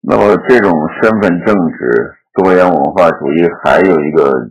那么这种身份政治多元文化主义还有一个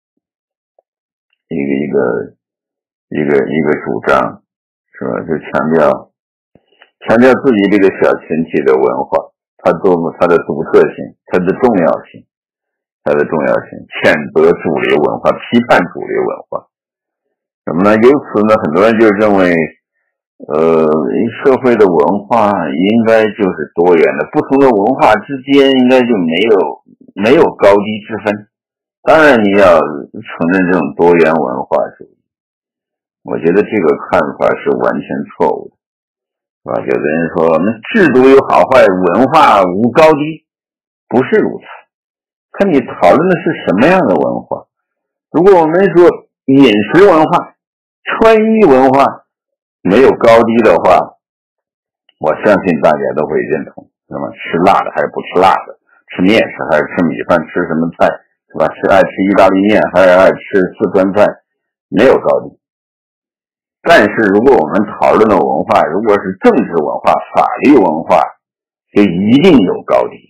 主张，是吧？就强调自己这个小群体的文化，它的独特性，它的重要性，谴责主流文化，批判主流文化。什么呢？由此呢，很多人就认为，社会的文化应该就是多元的，不同的文化之间应该就没有高低之分。当然，你要承认这种多元文化主义，我觉得这个看法是完全错误的，是吧？有的人说，我们制度有好坏，文化无高低，不是如此。看你讨论的是什么样的文化。如果我们说饮食文化、穿衣文化没有高低的话，我相信大家都会认同，是吧？吃辣的还是不吃辣的，吃面食还是吃米饭，吃什么菜，是吧？爱吃意大利面还是爱吃四川菜，没有高低。但是如果我们讨论的文化如果是政治文化、法律文化，就一定有高低，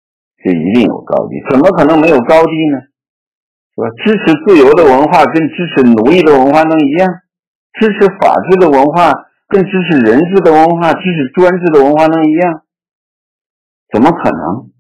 怎么可能没有高低呢？是吧？支持自由的文化跟支持奴役的文化能一样？支持法治的文化跟支持人治的文化、支持专制的文化能一样？怎么可能？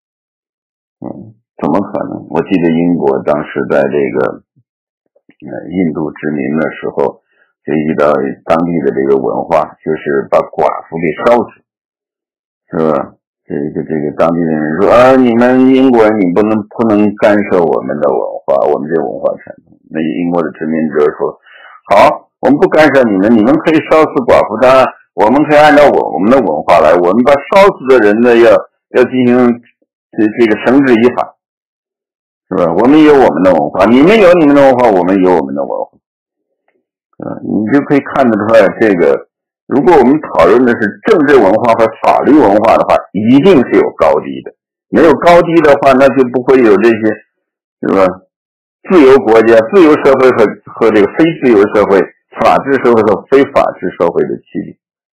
怎么可能？我记得英国当时在这个印度殖民的时候，就遇到当地的这个文化，就是把寡妇给烧死，是吧？这个当地的人说啊，你们英国人你不能干涉我们的文化，我们这文化传统。那英国的殖民者说，好，我们不干涉你们可以烧死寡妇，当然我们可以按照我们的文化来，我们把烧死的人呢要进行这个绳之以法，是吧？我们有我们的文化，你们有你们的文化，我们有我们的文化。你就可以看得出来，这个如果我们讨论的是政治文化和法律文化的话，一定是有高低的。没有高低的话，那就不会有这些，是吧？自由国家、自由社会和这个非自由社会、法治社会和非法治社会的区别。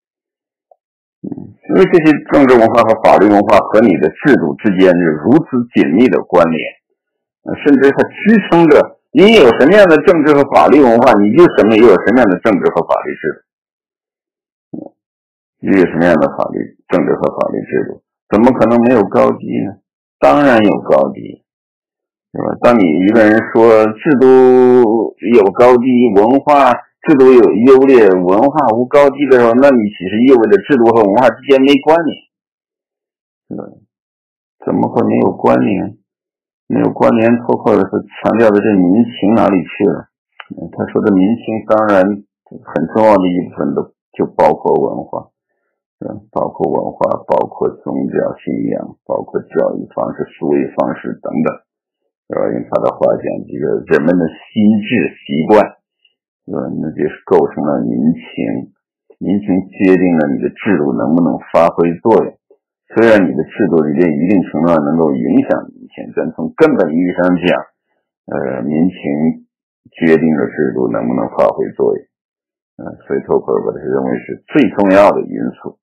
因为这些政治文化和法律文化和你的制度之间是如此紧密的关联，甚至它支撑着你有什么样的政治和法律文化，你就有什么样的政治和法律制度。你有什么样的政治和法律制度，怎么可能没有高低呢？当然有高低，是吧？当你一个人说制度有高低，文化制度有优劣，文化无高低的时候，那你其实意味着制度和文化之间没关联，是吧？怎么会没有关联？没有关联，或者是强调的这民情哪里去了？他说的民情当然很重要的一部分就包括文化，包括文化，包括宗教信仰，包括教育方式、思维方式等等，用他的话讲，这个人们的心智习惯，那就是构成了民情，民情决定了你的制度能不能发挥作用。虽然你的制度里面一定程度上能够影响民情，但从根本意义上讲，民情决定了制度能不能发挥作用。所以托克尔把它认为是最重要的因素。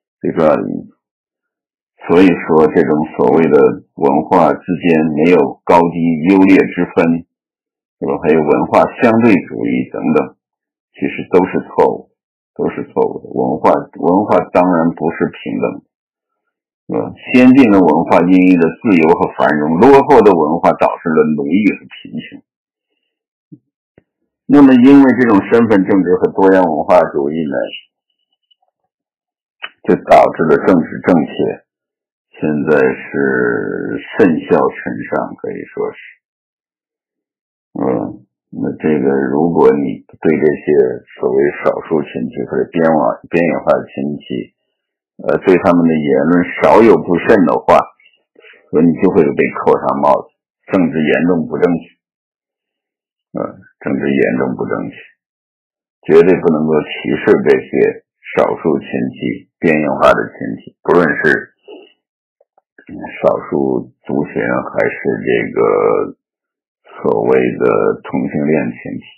所以说，这种所谓的文化之间没有高低优劣之分，对吧？还有文化相对主义等等，其实都是错误的。文化当然不是平等的。先进的文化孕育了自由和繁荣，落后的文化导致了奴役和贫穷。那么因为这种身份政治和多元文化主义呢，就导致了政治正确现在是甚嚣尘上，可以说是。那这个如果你对这些所谓少数群体或者边缘化的群体对他们的言论少有不慎的话，所以你就会被扣上帽子，政治严重不正确。政治严重不正确，绝对不能够歧视这些少数群体、边缘化的群体，不论是少数族群还是这个所谓的同性恋群体。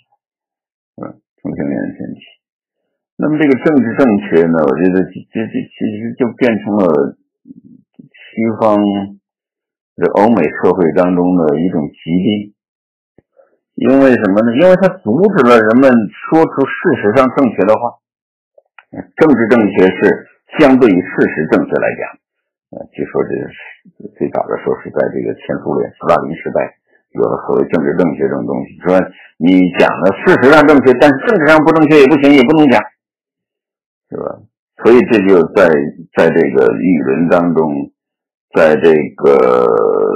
那么这个政治正确呢，我觉得其实就变成了方这欧美社会当中的一种疾病。因为什么呢？因为它阻止了人们说出事实上正确的话。政治正确是相对于事实正确来讲，据说这是最早的时候是在这个前苏联斯大林时代有了所谓政治正确这种东西，说你讲的事实上正确，但是政治上不正确也不行，也不能讲，是吧？所以这就在这个舆论当中，在这个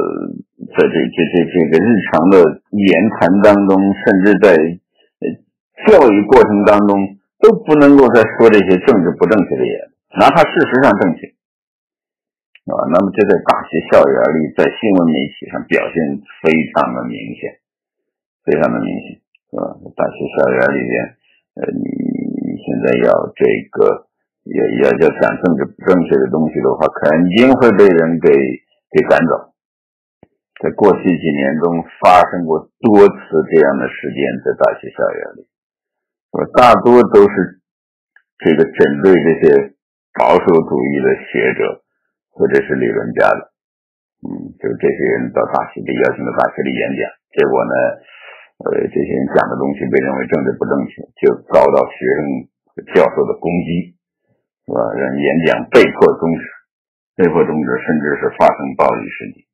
日常的言谈当中，甚至在教育过程当中，都不能够再说这些政治不正确的言论，哪怕事实上正确，是吧？那么这在大学校园里，在新闻媒体上表现非常的明显，非常的明显，是吧？大学校园里边，你现在要这个要讲政治不正确的东西的话，肯定会被人给赶走。在过去几年中发生过多次这样的事件，在大学校园里，大多都是这个针对这些保守主义的学者或者是理论家的，就是这些人到大学里邀请到大学里演讲，结果呢，这些人讲的东西被认为政治不正确，就遭到学生和教授的攻击，是吧？让演讲被迫终止，甚至是发生暴力事件。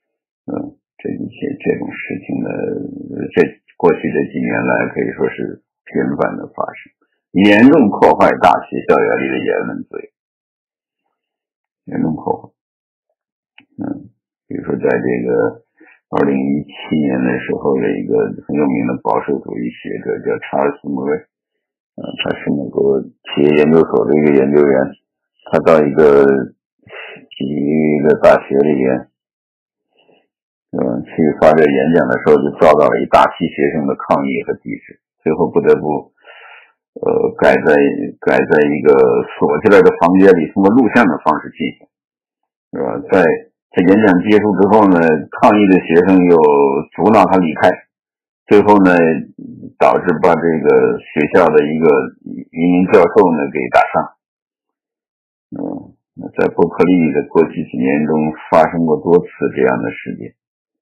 这种事情呢，过去这几年来可以说是频繁的发生，严重破坏大学校园里的言论自由，严重破坏。比如说在这个2017年的时候，有一个很有名的保守主义学者叫查尔斯·莫瑞，他是美国企业研究所的一个研究员，他到一个大学里边去发表演讲的时候，就遭到了一大批学生的抗议和抵制，最后不得不改在一个锁起来的房间里，通过录像的方式进行，是吧？在演讲结束之后呢，抗议的学生又阻挠他离开，最后呢，导致把这个学校的一个一名教授呢给打伤。在伯克利的过去几年中发生过多次这样的事件。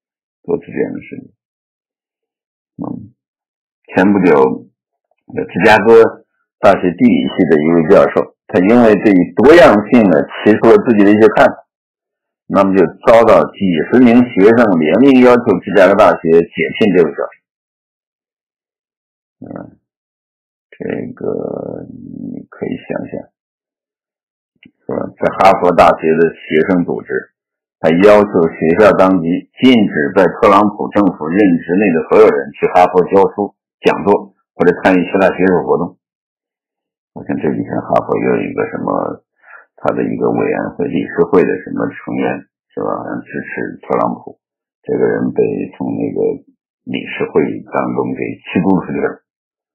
前不久，芝加哥大学地理系的一位教授，他因为对于多样性呢提出了自己的一些看法，那么就遭到几十名学生联名要求芝加哥大学解聘这位教授。这个你可以想想，是吧？在哈佛大学的学生组织，他要求学校当局禁止在特朗普政府任职内的所有人去哈佛教书、讲座或者参与其他学术活动。我想这几天哈佛又有一个什么，他的一个委员会、理事会的什么成员，是吧？支持特朗普，这个人被从那个理事会当中给驱逐出去了。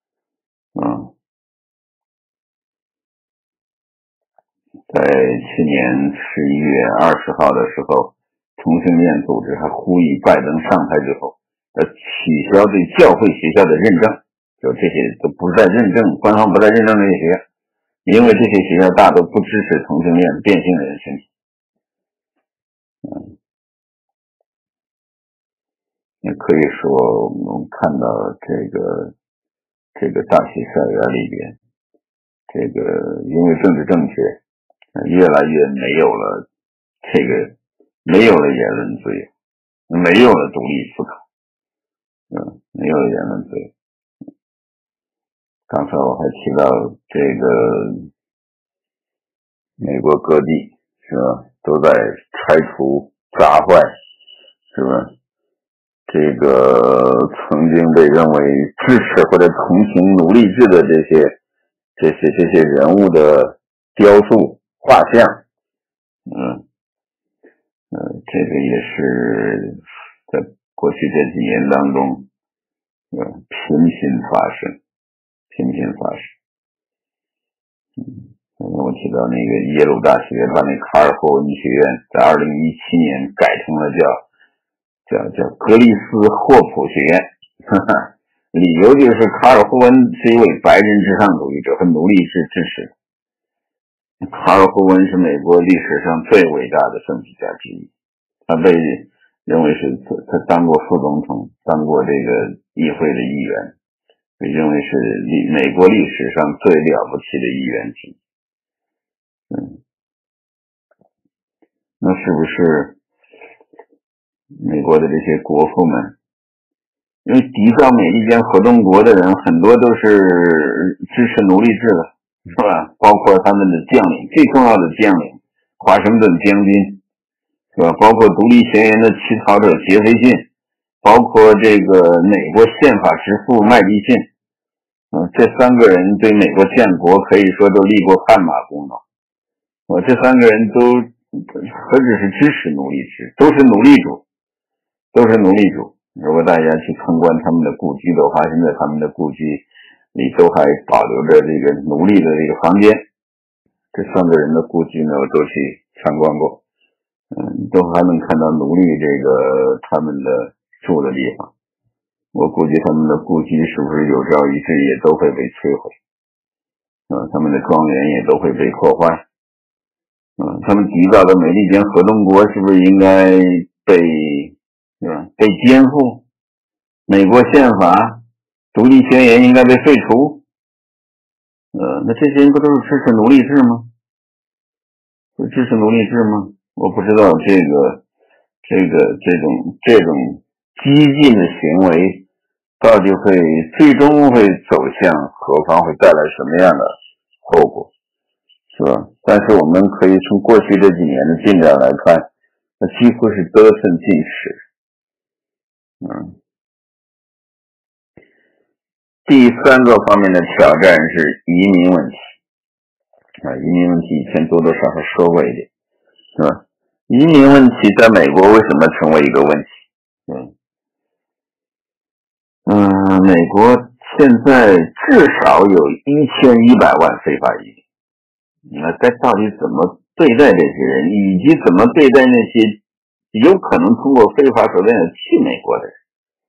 在去年11月20号的时候，同性恋组织还呼吁拜登上台之后取消对教会学校的认证，就这些都不再认证，官方不再认证这些学校，因为这些学校大都不支持同性恋变性人群体。也可以说我们看到这个大学校园里边，这个因为政治正确越来越没有了言论自由，没有了独立思考，没有了言论自由。刚才我还提到这个美国各地，是吧，都在拆除砸坏，是吧，这个曾经被认为支持或者同情奴隶制的这些人物的雕塑画像，这个也是在过去这几年当中频频发生。我提到那个耶鲁大学把那卡尔霍文学院在2017年改成了叫格里斯霍普学院，理由就是卡尔霍文是一位白人至上主义者和奴隶制支持。 卡尔·霍文是美国历史上最伟大的政治家之一，他被认为是他当过副总统，当过这个议会的议员，被认为是美国历史上最了不起的议员之一。那是不是美国的这些国父们，因为缔造美利坚合众国的人很多都是支持奴隶制的，是吧？包括他们的将领，最重要的将领华盛顿将军，是吧？包括独立宣言的起草者杰斐逊，包括这个美国宪法之父麦迪逊，这三个人对美国建国可以说都立过汗马功劳。这三个人都何止是支持奴隶制，都是奴隶主，都是奴隶主。如果大家去参观他们的故居的话，现在他们的故居里都还保留着这个奴隶的这个房间。这三个人的故居呢，我都去参观过，都还能看到奴隶这个他们的住的地方。我估计他们的故居是不是有朝一日也都会被摧毁，他们的庄园也都会被破坏。他们缔造的美利坚合众国是不是应该被颠覆？美国宪法、独立宣言应该被废除？那这些人不都是支持奴隶制吗？是支持奴隶制吗？我不知道这种激进的行为到底最终会走向何方，会带来什么样的后果，是吧？但是我们可以从过去这几年的进展来看，那几乎是得寸进尺。第三个方面的挑战是移民问题。移民问题以前多多少少说过一点，是吧？移民问题在美国为什么成为一个问题？美国现在至少有1100万非法移民。那该到底怎么对待这些人，以及怎么对待那些有可能通过非法手段去美国的人？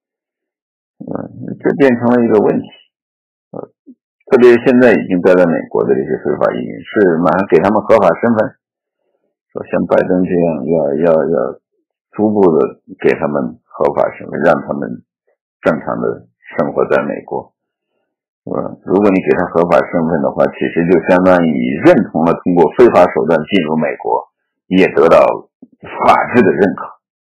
这变成了一个问题。特别是现在已经待在美国的这些非法移民，是马上给他们合法身份，说像拜登这样要逐步的给他们合法身份，让他们正常的生活在美国。如果你给他合法身份的话，其实就相当于认同了通过非法手段进入美国，也得到法治的认可。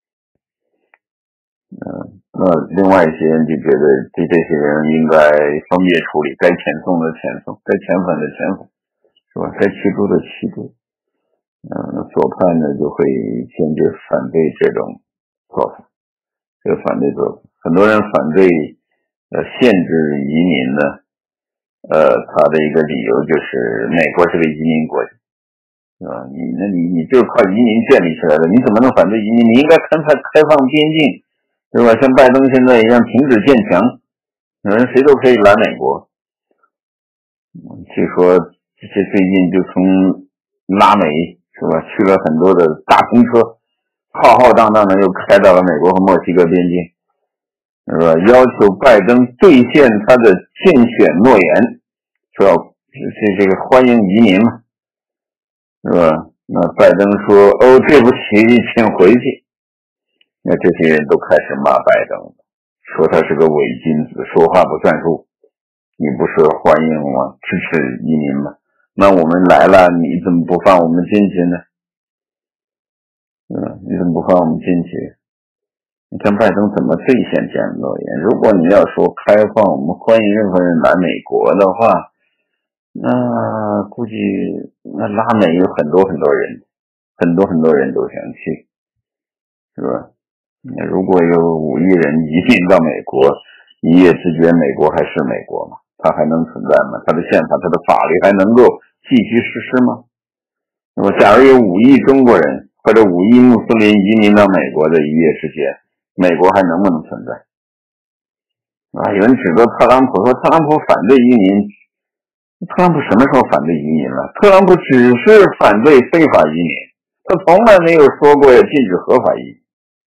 那另外一些人就觉得对这些人应该分别处理，该遣送的遣送，该遣返的遣返，是吧？该驱逐的驱逐。左派呢就会坚决反对这种做法，很多人反对限制移民呢，他的一个理由就是美国是个移民国家，是吧？你就是靠移民建立起来的，你怎么能反对移民？你应该开放边境，是吧？像拜登现在一样停止建墙，谁都可以来美国。据说最近就从拉美，是吧，去了很多的大篷车，浩浩荡荡的又开到了美国和墨西哥边境，是吧？要求拜登兑现他的竞选诺言，说要这个欢迎移民嘛，是吧？那拜登说对不起，请回去。那这些人都开始骂拜登，说他是个伪君子，说话不算数。你不是欢迎吗？支持移民吗？那我们来了，你怎么不放我们进去呢？你怎么不放我们进去？你看拜登怎么兑现这样的诺言？如果你要说开放，我们欢迎任何人来美国的话，那估计那拉美有很多人，很多人都想去，是吧？如果有5亿人移民到美国，一夜之间美国还是美国吗？它还能存在吗？它的宪法、它的法律还能够继续实施吗？那么假如有5亿中国人或者5亿穆斯林移民到美国的一夜之间，美国还能不能存在？有人指责特朗普说特朗普反对移民，特朗普什么时候反对移民了？特朗普只是反对非法移民，他从来没有说过要禁止合法移民。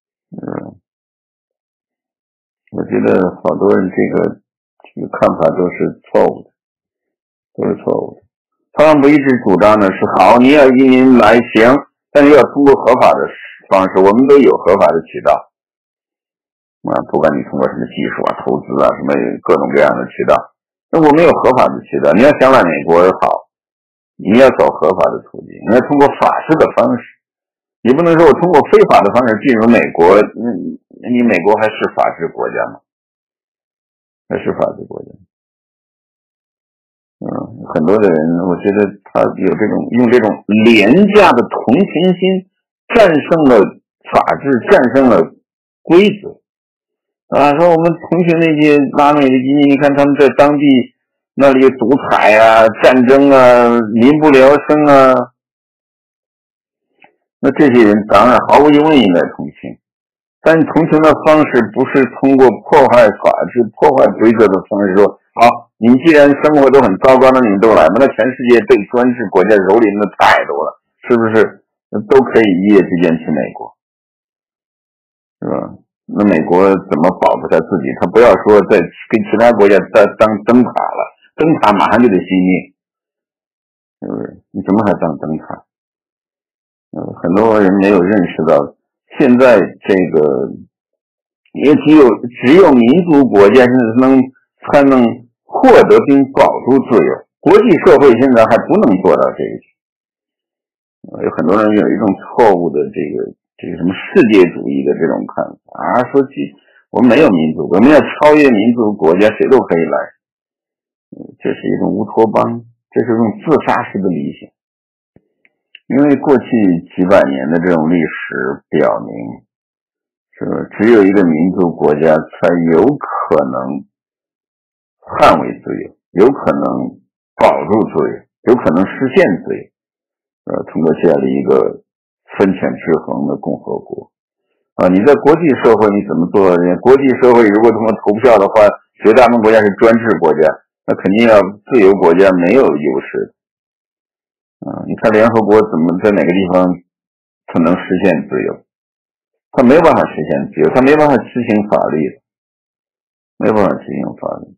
我觉得好多人这个看法都是错误的， 特朗普一直主张的是好，你要移民来行，但是要通过合法的方式，我们都有合法的渠道不管你通过什么技术投资什么各种各样的渠道，那我们有合法的渠道。你要想来美国好，你要走合法的途径，你要通过法治的方式，你不能说我通过非法的方式进入美国，你美国还是法治国家吗？还是法治国家？很多的人，我觉得他有这种用这种廉价的同情心战胜了法治，战胜了规则说我们同情那些拉美的移民，你看他们在当地那里独裁战争民不聊生那这些人当然毫无疑问应该同情，但同情的方式不是通过破坏法治、破坏规则的方式说，好，你们既然生活都很糟糕，那你们都来吧。那全世界被专制国家蹂躏的太多了，是不是都可以一夜之间去美国？是吧？那美国怎么保护他自己？他不要说在跟其他国家当灯塔了，灯塔马上就得熄灭，是不是？你怎么还当灯塔？很多人没有认识到，现在这个也只有民族国家才能获得并保住自由，国际社会现在还不能做到这个。有很多人有一种错误的这个什么世界主义的这种看法说我们没有民族，我们要超越民族国家，谁都可以来。这是一种乌托邦，这是一种自杀式的理想。因为过去几百年的这种历史表明，是吧？只有一个民族国家才有可能捍卫自由，有可能保住自由，有可能实现自由。通过这样的一个分权制衡的共和国你在国际社会你怎么做？国际社会如果通过投票的话，绝大部分国家是专制国家，那肯定要自由国家没有优势你看联合国怎么在哪个地方它能实现自由？它没有办法实现自由，它没办法执行法律，没有办法执行法律。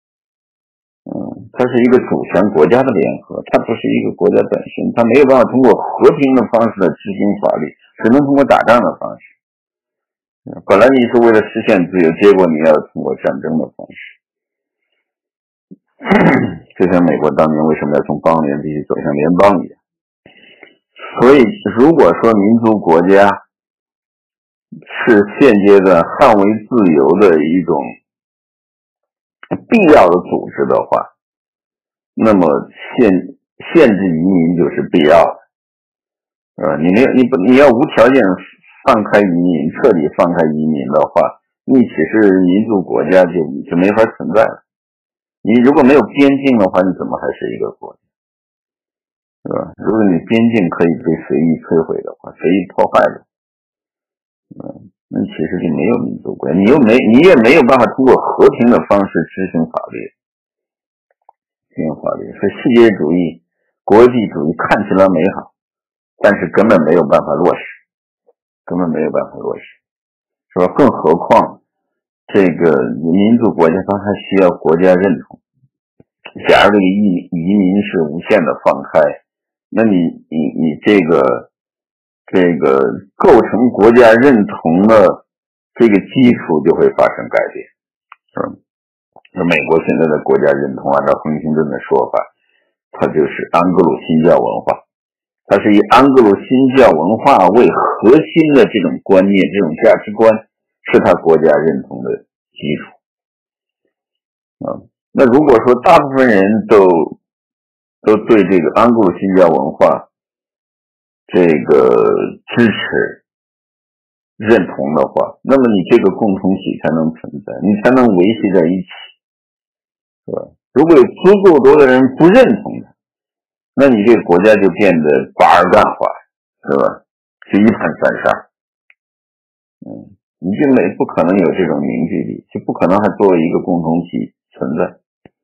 它是一个主权国家的联合，它不是一个国家本身，它没有办法通过和平的方式来执行法律，只能通过打仗的方式。本来你是为了实现自由，结果你要通过战争的方式。就像美国当年为什么要从邦联必须走向联邦一样。所以如果说民族国家是现阶段捍卫自由的一种必要的组织的话，那么限制移民就是必要的。你要无条件放开移民，彻底放开移民的话，你其实民族国家就没法存在了。你如果没有边境的话，你怎么还是一个国家？是吧？如果你边境可以被随意摧毁的话，随意破坏的，那其实就没有民族国家，你也没有办法通过和平的方式执行法律。所以世界主义、国际主义看起来美好，但是根本没有办法落实，是吧？更何况这个民族国家它还需要国家认同。假如这个移民是无限的放开，那你这个构成国家认同的这个基础就会发生改变，是吧？那美国现在的国家认同，按照亨廷顿的说法，它就是安格鲁新教文化，它是以安格鲁新教文化为核心的这种观念、这种价值观，是它国家认同的基础。那如果说大部分人都对这个安格鲁新教文化这个支持认同的话，那么你这个共同体才能存在，你才能维系在一起，是吧？如果有足够多的人不认同它，那你这个国家就变得巴尔干化，是吧？就一盘散沙。你就不可能有这种凝聚力，就不可能还作为一个共同体存在。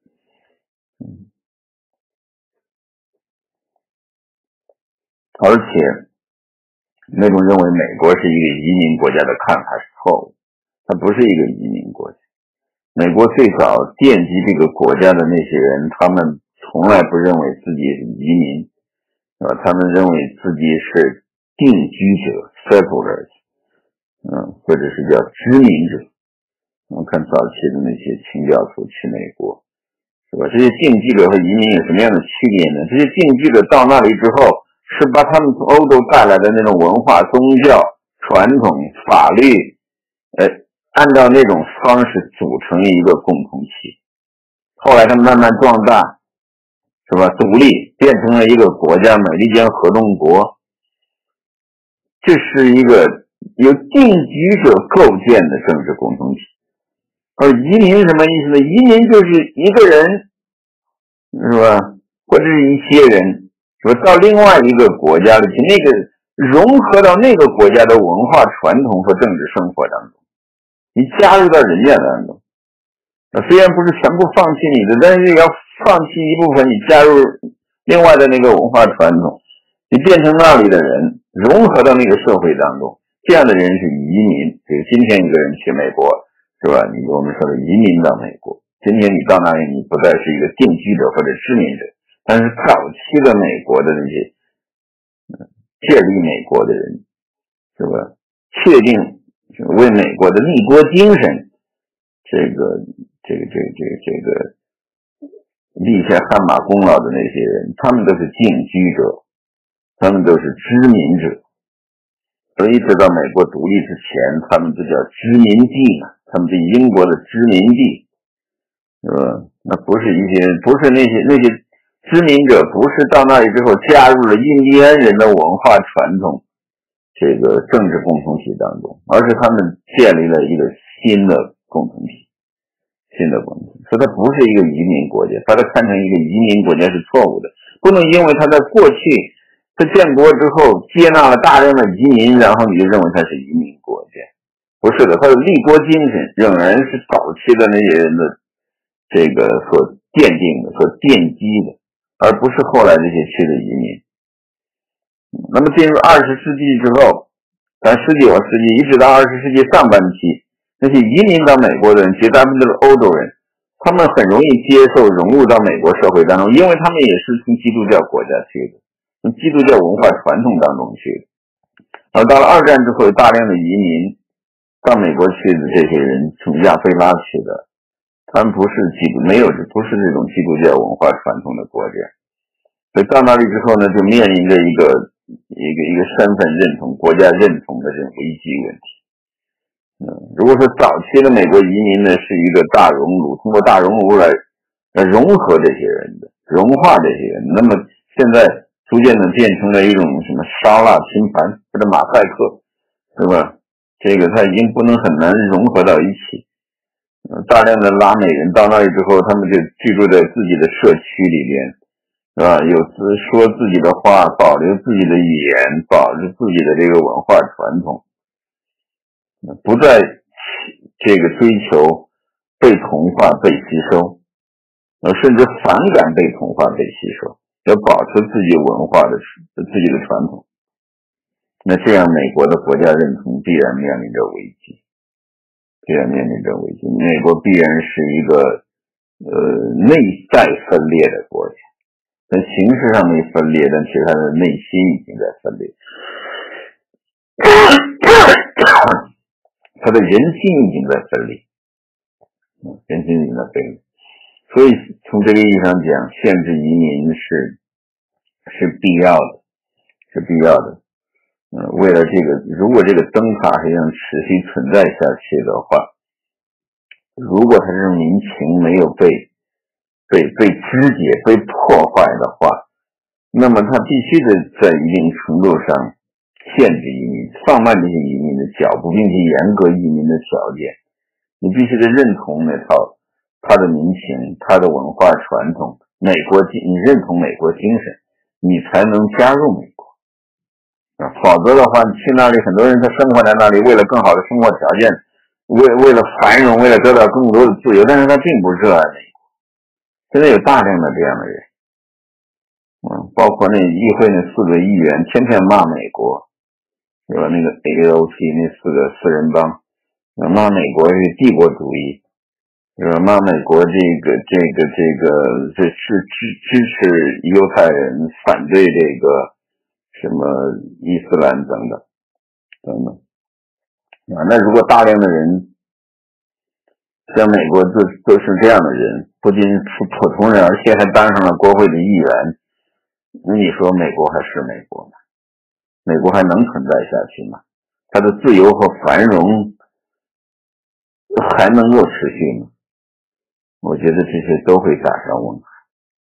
而且那种认为美国是一个移民国家的看法是错误，它不是一个移民国家。美国最早奠基这个国家的那些人，他们从来不认为自己是移民，他们认为自己是定居者 settlers， 或者是叫殖民者。我们看早期的那些清教徒去美国，是吧？这些定居者和移民有什么样的区别呢？这些定居者到那里之后，是把他们从欧洲带来的那种文化、宗教、传统、法律，按照那种方式组成一个共同体。后来他慢慢壮大，是吧？独立变成了一个国家，美利坚合众国。这是一个由定居者构建的政治共同体。而移民是什么意思呢？移民就是一个人，是吧？或者是一些人，是吧？到另外一个国家里去，那个融合到那个国家的文化传统和政治生活当中，你加入到人家当中。虽然不是全部放弃你的，但是也要放弃一部分，你加入另外的那个文化传统，你变成那里的人，融合到那个社会当中，这样的人是移民。比如今天一个人去美国，是吧？我们说的移民到美国，今天你到那里，你不再是一个定居者或者殖民者，但是早期的美国的那些建立美国的人，是吧？确定为美国的立国精神，立下汗马功劳的那些人，他们都是定居者，他们都是殖民者。所以直到美国独立之前，他们都叫殖民地嘛，他们是英国的殖民地，是吧？那不是那些殖民者，不是到那里之后加入了印第安人的文化传统这个政治共同体当中，而是他们建立了一个新的共同体。所以它不是一个移民国家，把它看成一个移民国家是错误的。不能因为它在过去它建国之后接纳了大量的移民，然后你就认为它是移民国家。不是的，它的立国精神仍然是早期的那些人的这个所奠定的、所奠基的，而不是后来这些去的移民。那么进入20世纪之后，咱19世纪一直到20世纪上半期，那些移民到美国的人，绝大部分都是欧洲人，他们很容易接受融入到美国社会当中，因为他们也是从基督教国家去的，从基督教文化传统当中去的。而到了2战之后，大量的移民到美国去的这些人，从亚非拉去的，他们不是这种基督教文化传统的国家，所以到那里之后呢，就面临着一个身份认同、国家认同的这种危机问题。如果说早期的美国移民呢是一个大熔炉，通过大熔炉来融合这些人的、融化这些人，那么现在逐渐的变成了一种什么烧腊拼盘或者马赛克，是吧？这个它已经不能很难融合到一起。大量的拉美人到那里之后，他们就居住在自己的社区里边，是吧？说自己的话，保留自己的语言，保留自己的这个文化传统，不再这个追求被同化、被吸收，甚至反感被同化、被吸收，要保持自己文化的自己的传统。那这样美国的国家认同必然面临着危机，美国必然是一个内在分裂的国家，在形式上没分裂，但其实它的内心已经在分裂，它的人心已经在分裂，所以从这个意义上讲，限制移民是必要的。为了这个，如果这个灯塔还想持续存在下去的话，如果它这种民情没有被肢解、被破坏的话，那么它必须得在一定程度上限制移民，放慢这些移民的脚步，并且严格移民的条件。你必须得认同那套他的民情、他的文化传统、你认同美国精神，你才能加入美国。否则的话，你去那里，很多人他生活在那里，为了更好的生活条件，为了繁荣，为了得到更多的自由，但是他并不热爱美国。现在有大量的这样的人，包括那议会那4个议员天天骂美国，是吧？那个 AOC 那4个4人帮骂美国是帝国主义， 惹骂美国这是支持犹太人，反对这个什么伊斯兰等等那如果大量的人像美国都是这样的人，不仅是普通人，而且还当上了国会的议员，你说美国还是美国吗？美国还能存在下去吗？它的自由和繁荣还能够持续吗？我觉得这些都会打上问号。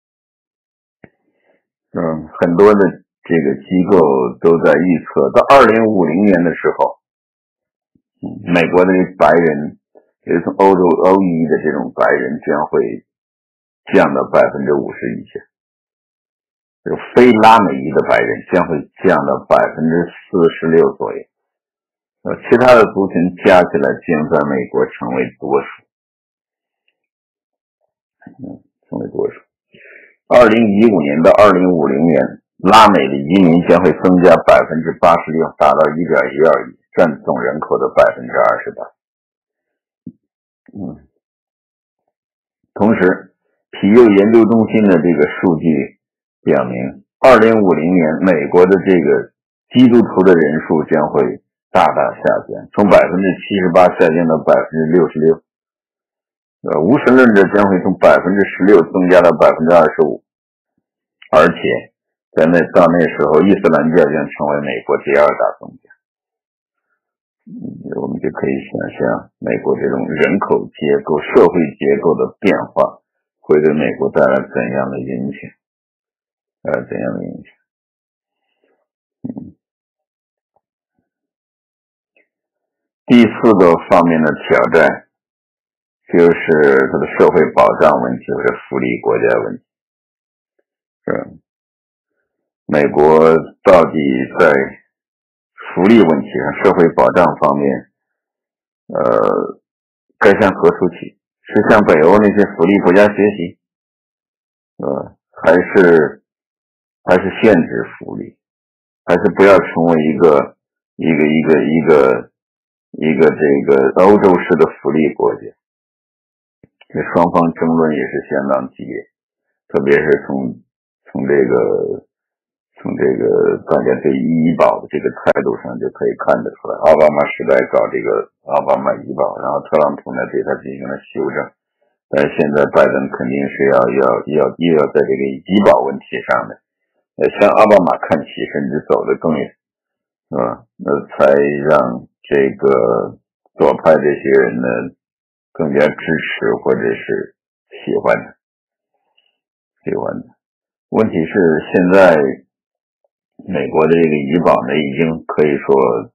很多的这个机构都在预测，到2050年的时候，美国的白人，也从欧裔的这种白人将会降到50%以下，这个非拉美裔的白人将会降到46%左右，其他的族群加起来将在美国成为多数。2015年到2050年，拉美的移民将会增加86%，达到1.12亿，占总人口的28%。同时，皮尤研究中心的这个数据表明，2050年美国的这个基督徒的人数将会大大下降，从78%下降到66%。无神论者将会从16%增加到25%，而且到那时候，伊斯兰教将成为美国第2大宗教。我们就可以想象，美国这种人口结构、社会结构的变化会对美国带来怎样的影响？第4个方面的挑战就是它的社会保障问题或者福利国家问题。美国到底在福利问题上、社会保障方面，该向何处去？是向北欧那些福利国家学习，还是限制福利，还是不要成为一个这个欧洲式的福利国家？这双方争论也是相当激烈，特别是从这个大家对医保的这个态度上就可以看得出来，奥巴马时代搞这个奥巴马医保，然后特朗普呢对他进行了修正，但是现在拜登肯定是又要在这个医保问题上的向奥巴马看齐，甚至走得更远，才让这个左派这些人呢更加支持或者是喜欢他。问题是现在美国的这个医保呢已经可以说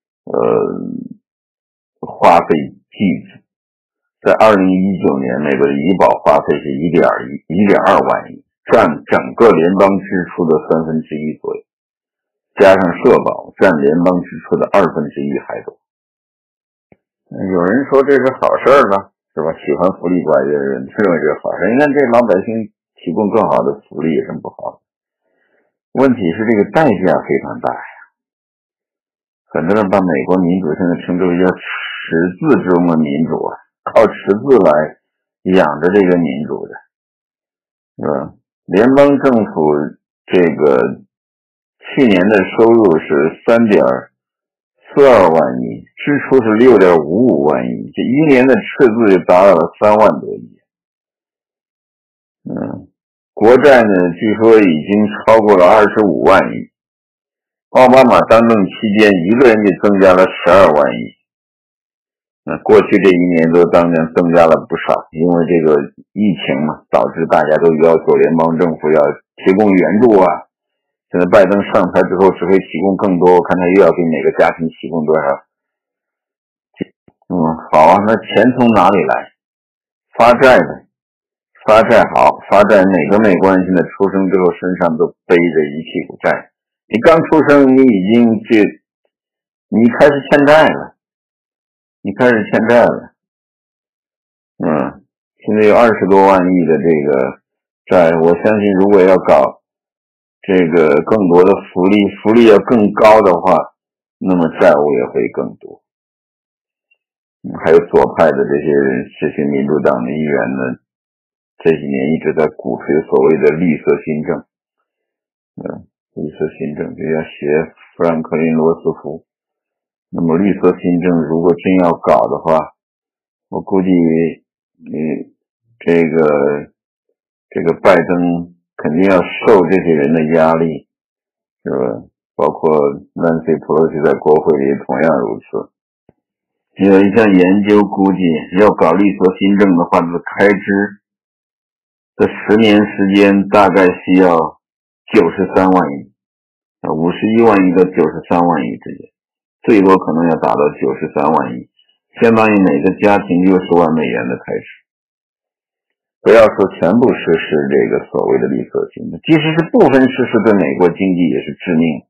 花费巨资，在2019年美国的医保花费是1.2万亿，占整个联邦支出的1/3左右，加上社保占联邦支出的1/2还多。有人说这是好事了，是吧？喜欢福利国家的人认为这是好事，你看这老百姓提供更好的福利有什么不好？问题是这个代价非常大呀。很多人把美国民主现在称之为叫赤字中的民主啊，靠赤字来养着这个民主的，是吧？联邦政府这个去年的收入是3.42万亿，支出是6.55万亿，这一年的赤字就达到了3万多亿。国债呢，据说已经超过了25万亿。奥巴马当政期间，一个人就增加了12万亿。过去这一年都当然增加了不少，因为这个疫情嘛，导致大家都要求联邦政府要提供援助啊。现在拜登上台之后只会提供更多，我看他又要给每个家庭提供多少。好啊，那钱从哪里来？发债呗。发债好，发债哪个美国人现在出生之后身上都背着一屁股债。你刚出生，你开始欠债了，现在有20多万亿的这个债，我相信如果要搞这个更多的福利要更高的话，那么债务也会更多。 还有左派的这些民主党的议员呢，这几年一直在鼓吹所谓的绿色新政，绿色新政就要学富兰克林罗斯福。那么绿色新政如果真要搞的话，我估计这个拜登肯定要受这些人的压力，是吧？包括 Nancy Pelosi 在国会里同样如此。有一项研究估计，要搞绿色新政的话，它的开支的10年时间大概需要93万亿，51万亿到93万亿之间，最多可能要达到93万亿，相当于每个家庭60万美元的开支。不要说全部实施这个所谓的绿色新政，即使是部分实施，对美国经济也是致命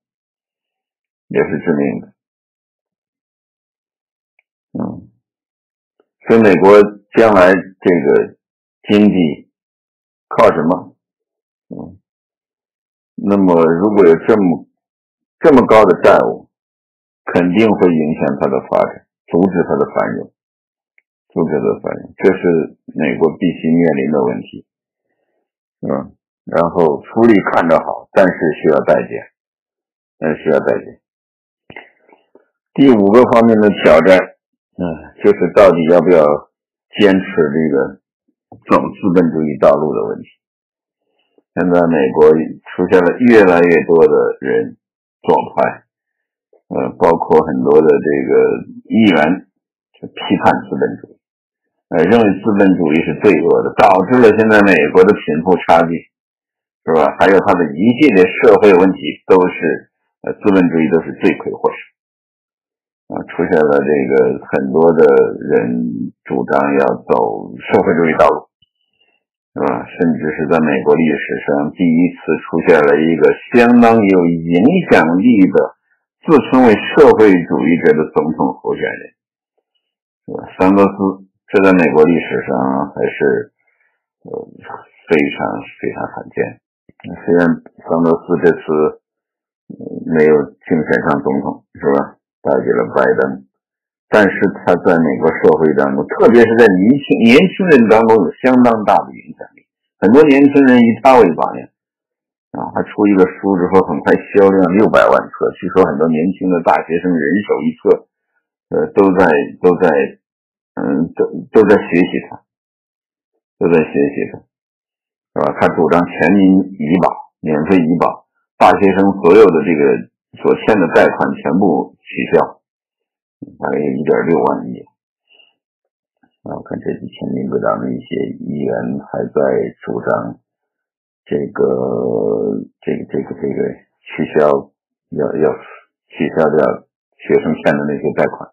的。所以美国将来这个经济靠什么？那么如果有这么高的债务，肯定会影响它的发展，阻止它的繁荣，这是美国必须面临的问题。然后福利看着好，但是需要代价，第5个方面的挑战，就是到底要不要坚持这个走资本主义道路的问题。现在美国出现了越来越多的人左派，包括很多的这个议员批判资本主义，认为资本主义是罪恶的，导致了现在美国的贫富差距，是吧？还有它的一系列社会问题都是资本主义都是罪魁祸首。出现了这个很多的人主张要走社会主义道路，是吧？甚至是在美国历史上第一次出现了一个相当有影响力的自称为社会主义者的总统候选人，是吧？桑德斯，这在美国历史上还是非常罕见。虽然桑德斯这次没有竞选上总统，是吧？代替了拜登，但是他在美国社会当中，特别是在年轻人当中有相当大的影响力。很多年轻人以他为榜样，他出一个书之后，很快销量600万册。据说很多年轻的大学生人手一册，都在学习他，是吧？他主张全民医保，免费医保，大学生所有的这个所欠的贷款全部取消，大概有1.6万亿。我看这几天民主党的一些议员还在主张这个取消掉学生欠的那些贷款。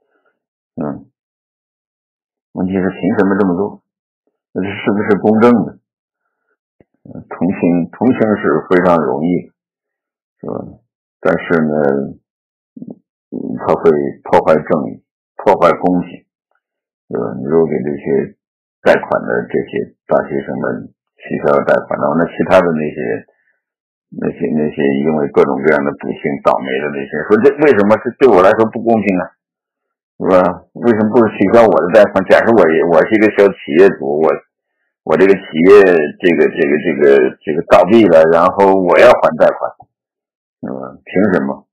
问题是凭什么这么做？这是不是公正的？同情是非常容易，是吧？但是呢，它会破坏正义，破坏公平，对吧？你如果给这些贷款的这些大学生们取消贷款的话，那其他的那些因为各种各样的不幸倒霉的那些人说，这为什么是对我来说不公平啊？是吧？为什么不是取消我的贷款？假设我是一个小企业主，我这个企业这个倒闭了，然后我要还贷款，是吧？凭什么？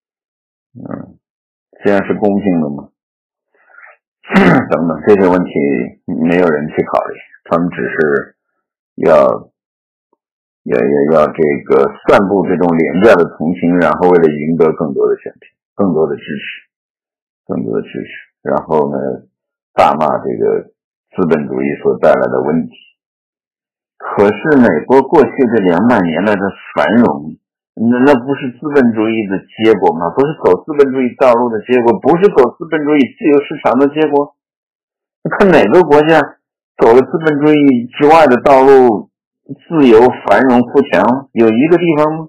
这样是公平的吗？等等这些问题没有人去考虑，他们只是要这个散布这种廉价的同情，然后为了赢得更多的选票，更多的支持，然后呢，大骂这个资本主义所带来的问题。可是美国过去这200年来的繁荣，那不是资本主义的结果吗？不是走资本主义道路的结果，不是走资本主义自由市场的结果。看哪个国家走了资本主义之外的道路，自由、繁荣、富强，有一个地方吗？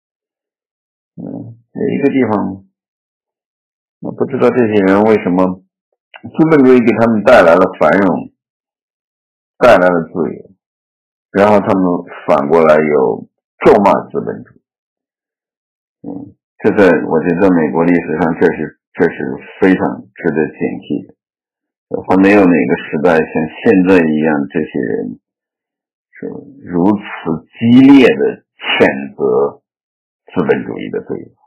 有一个地方吗？我不知道这些人为什么资本主义给他们带来了繁荣，带来了自由，然后他们反过来又咒骂资本主义。这我觉得在美国历史上这是非常值得警惕的。 还没有哪个时代像现在一样，这些人是如此激烈的谴责资本主义的罪恶。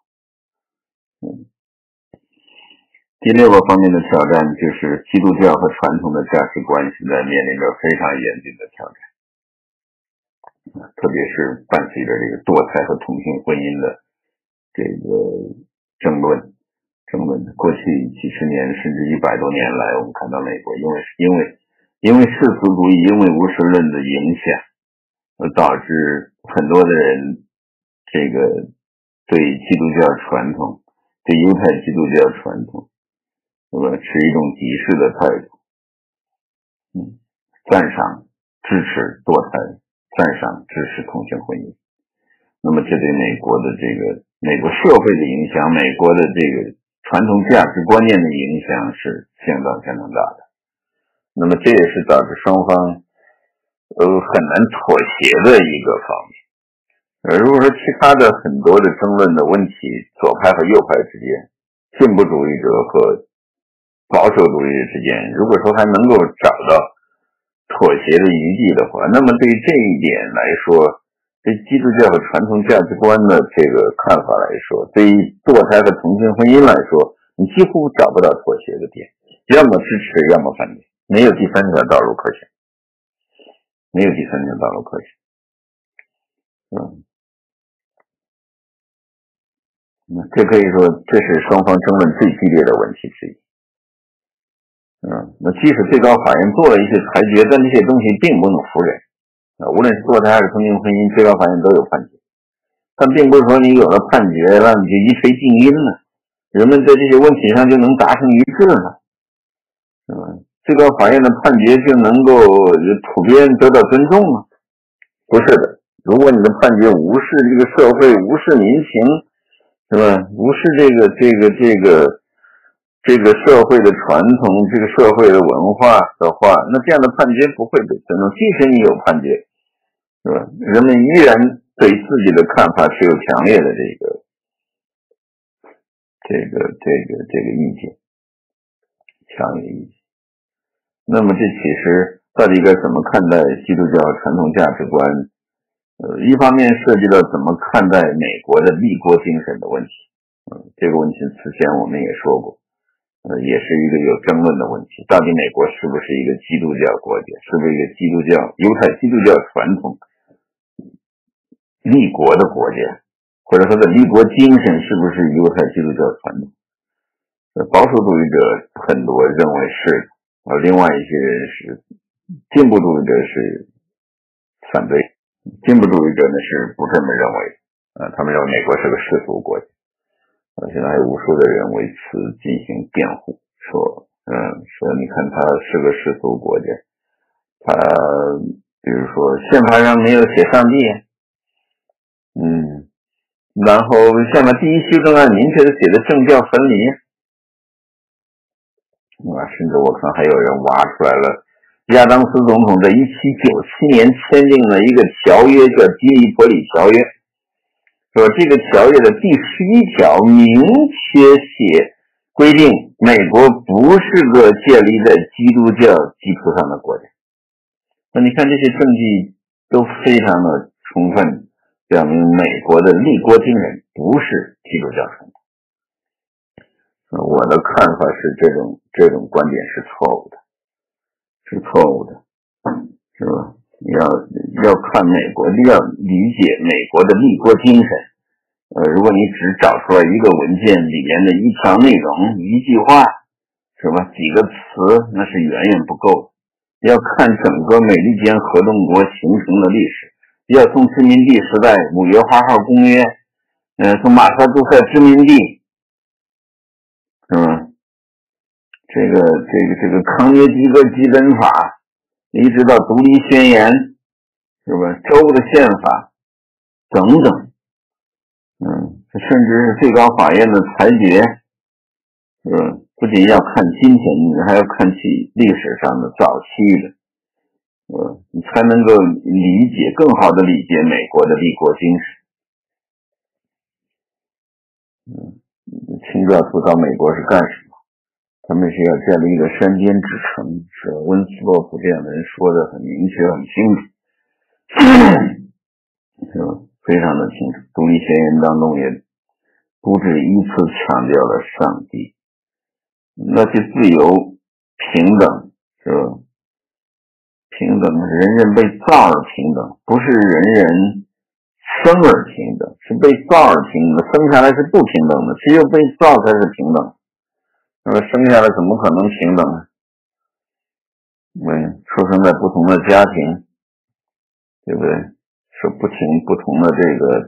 第6个方面的挑战就是基督教和传统的价值观现在面临着非常严峻的挑战，特别是伴随着这个堕胎和同性婚姻的这个争论。过去几十年甚至100多年来，我们看到美国因为世俗主义、因为无神论的影响，导致很多的人这个对基督教传统、对犹太基督教传统持一种敌视的态度，赞赏支持堕胎，赞赏支持同性婚姻。那么这对美国社会的影响，美国的这个传统价值观念的影响是相当大的。那么这也是导致双方很难妥协的一个方面。如果说其他的很多的争论的问题，左派和右派之间，进步主义者和保守主义者之间，如果说还能够找到妥协的余地的话，那么对于这一点来说，对基督教和传统价值观的这个看法来说，对于堕胎和同性婚姻来说，你几乎找不到妥协的点，要么支持，要么反对，没有第三条道路可选。这可以说这是双方争论最激烈的问题之一。那即使最高法院做了一些裁决，但这些东西并不能服人。无论是堕胎还是同性婚姻，最高法院都有判决，但并不是说你有了判决让你就一锤定音了，人们在这些问题上就能达成一致了，最高法院的判决就能够普遍得到尊重吗？不是的。如果你的判决无视这个社会，无视民情，是吧？无视这个社会的传统，这个社会的文化的话，那这样的判决不会被尊重。即使你有判决，是吧？人们依然对自己的看法持有强烈的意见，强烈意见。那么这其实到底该怎么看待基督教传统价值观？一方面涉及到怎么看待美国的立国精神的问题，这个问题此前我们也说过，也是一个有争论的问题。到底美国是不是一个基督教国家？是不是一个犹太基督教传统立国的国家？或者说的立国精神是不是犹太基督教传统？保守主义者很多认为是，另外一些人是进步主义者是反对。进步主义者呢是不这么认为，他们认为美国是个世俗国家，现在还有无数的人为此进行辩护，说你看它是个世俗国家，它比如说宪法上没有写上帝，然后宪法第一修正案明确的写的政教分离，甚至我看还有人挖出来了亚当斯总统在1797年签订了一个条约，叫基利波里条约，说这个条约的第11条明确规定美国不是个建立在基督教基础上的国家。那你看这些证据都非常的充分表明美国的立国精神不是基督教传统。我的看法是这种观点是错误的，是吧？要看美国，要理解美国的立国精神。如果你只找出来一个文件里面的一条内容、一句话，是吧？几个词，那是远远不够的。要看整个美利坚合众国形成的历史，要从殖民地时代5月8号公约，从马萨诸塞殖民地，是吧？这个康涅狄格基本法，一直到独立宣言，是吧？州的宪法等等，甚至是最高法院的裁决，是吧？不仅要看今天，你还要看其历史上的早期的，你才能够更好的理解美国的立国精神。清教徒到美国是干什么？ 他们是要建立一个山间之城，是温斯洛夫这样的人说的很明确很清楚，是吧？非常的清楚。独立宣言当中也不止一次强调了上帝，那些自由平等，是吧？平等，人人被造而平等，不是人人生而平等，是被造而平等，生下来是不平等的，只有被造才是平等。那么生下来怎么可能平等呢？出生在不同的家庭，对不对？是不同的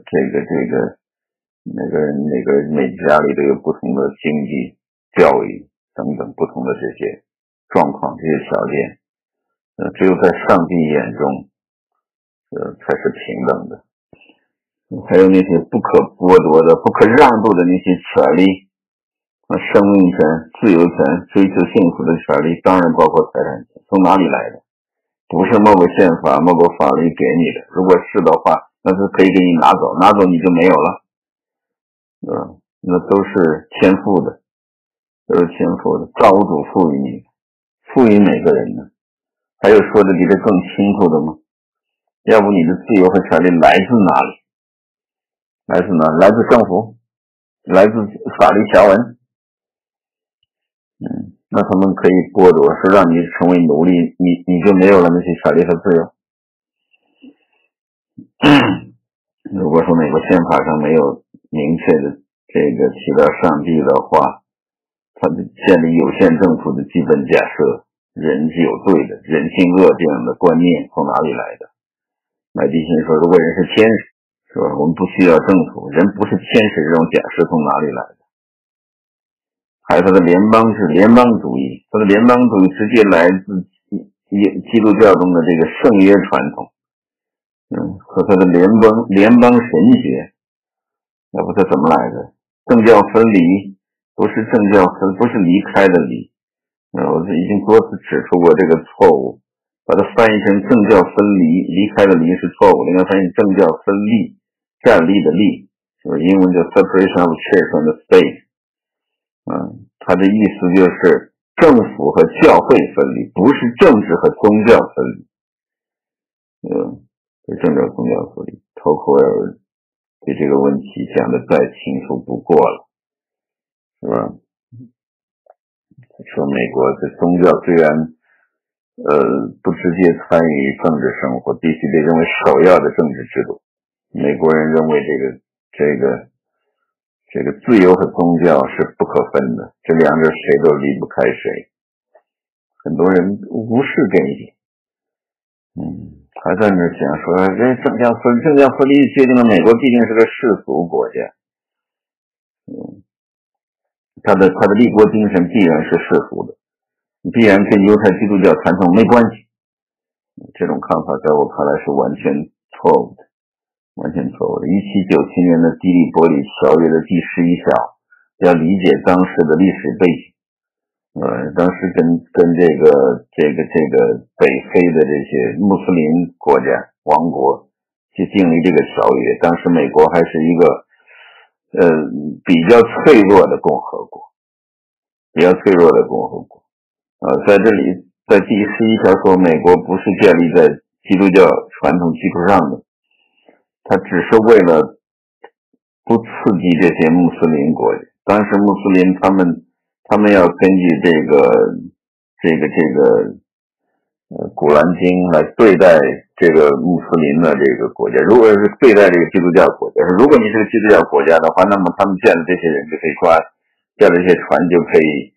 每家里都有不同的经济、教育等等不同的这些状况、这些条件。只有在上帝眼中，才是平等的。还有那些不可剥夺的、不可让渡的那些权利，生命权、自由权、追求幸福的权利，当然包括财产权。从哪里来的？不是某个宪法、某个法律给你的。如果是的话，那是可以给你拿走，拿走你就没有了。那都是天赋的，都是天赋的，造物主赋予你的，赋予每个人的。还有说的比这更清楚的吗？要不你的自由和权利来自哪里？来自哪？来自政府，来自法律条文。那他们可以剥夺，说让你成为奴隶，你就没有了那些权利和自由。如果说美国宪法上没有明确的提到上帝的话，它建立有限政府的基本假设，人是有罪的，人性恶这样的观念从哪里来的？麦迪逊说，如果人是天使，是吧？我们不需要政府，人不是天使，这种假设从哪里来的？还有他的联邦主义，他的联邦主义直接来自基督教中的这个圣约传统，和他的联邦神学，要不他怎么来的？政教分离不是不是离开的离，我已经多次指出过这个错误，把它翻译成政教分离，离开的离是错误，应该翻译政教分立，站立的立，就是英文叫 separation of church and the state。它的意思就是政府和教会分离，不是政治和宗教分离。是政治和宗教分离。托克维尔对这个问题讲的再清楚不过了，是吧？说美国的宗教虽然不直接参与政治生活，必须得认为首要的政治制度。美国人认为这个自由和宗教是不可分的，这两者谁都离不开谁。很多人无视这一点，还在那讲说这政教分离决定了美国必定是个世俗国家。他的立国精神必然是世俗的，必然跟犹太基督教传统没关系。这种看法在我看来是完全错误的。1797年的迪利波里条约的第11条要理解当时的历史背景。当时跟这个北非的这些穆斯林国家王国去订立这个条约，当时美国还是一个比较脆弱的共和国。在这里在第11条说美国不是建立在基督教传统基础上的，它只是为了不刺激这些穆斯林国家。当时穆斯林他们要根据这个古兰经来对待这个穆斯林的这个国家。如果是对待这个基督教国家，如果你是个基督教国家的话，那么他们见了这些人就可以抓，见了这些船就可以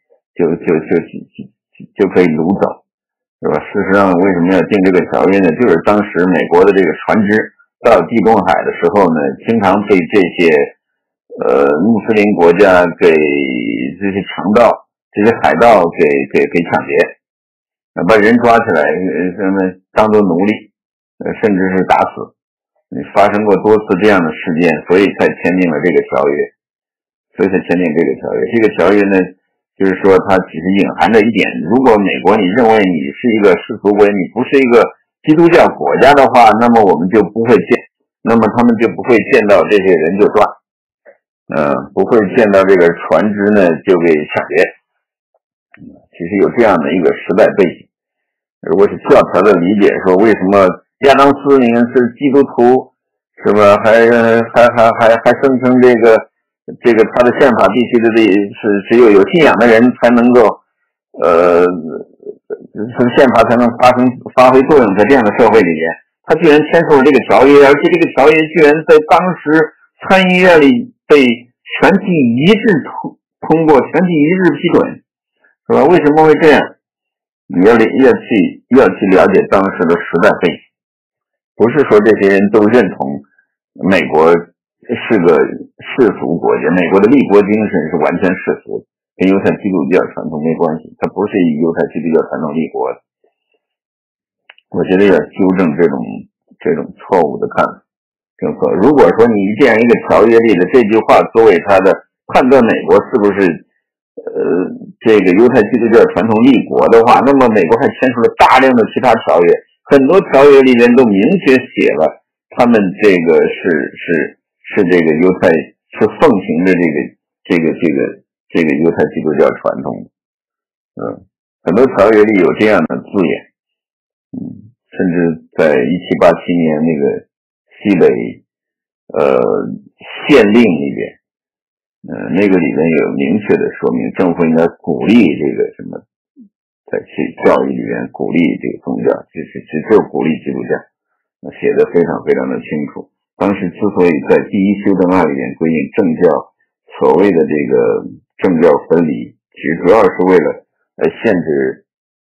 掳走，是吧？事实上为什么要订这个条约呢？就是当时美国的这个船只到地中海的时候呢，经常被这些穆斯林国家给这些强盗、这些海盗给抢劫，把人抓起来当作奴隶，甚至是打死。发生过多次这样的事件，所以才签订了这个条约。这个条约呢，就是说它只是隐含着一点，如果美国你认为你是一个世俗国家，你不是一个基督教国家的话，那么他们就不会见到这些人就抓，不会见到这个船只呢就给抢劫。 其实有这样的一个时代背景。如果是教条的理解，说为什么亚当斯你看是基督徒，是吧？还声称这个他的宪法必须是只有信仰的人才能够宪法才能发挥作用，在这样的社会里面，他居然签署了这个条约，而且这个条约居然在当时参议院里被全体一致通过，全体一致批准，是吧？为什么会这样？你要去了解当时的时代背景，不是说这些人都认同美国是个世俗国家，美国的立国精神是完全世俗，跟犹太基督教传统没关系，它不是以犹太基督教传统立国的。我觉得要纠正这种错误的看法。如果说你这样一个条约里的这句话作为他的判断美国是不是这个犹太基督教传统立国的话，那么美国还签署了大量的其他条约，很多条约里面都明确写了他们这个是这个犹太是奉行的这个犹太基督教传统的，很多条约里有这样的字眼，甚至在1787年那个西北县令里边。那个里面有明确的说明，政府应该鼓励这个什么，在教育里面鼓励这个宗教，就鼓励基督教，写的非常非常的清楚。当时之所以在第一修正案里面规定政教所谓的这个政教分离，其实主要是为了限制